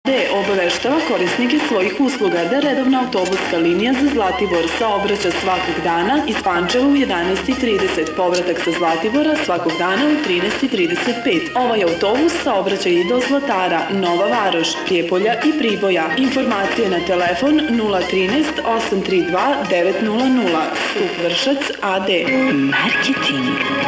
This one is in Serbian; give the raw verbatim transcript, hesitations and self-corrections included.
Obaveštava korisnike svojih usluga da redovna autobuska linija za Zlatibor saobraća svakog dana iz Pančeva u jedanaest i trideset, povratak sa Zlatibora svakog dana u trinaest i trideset pet. Ovaj autobus saobraća i do Zlatara, Nova Varoš, Prijepolja i Priboja. Informacije na telefon nula trinaest osam tri dva devet nula nula. Stup Vršac A D. Marketing.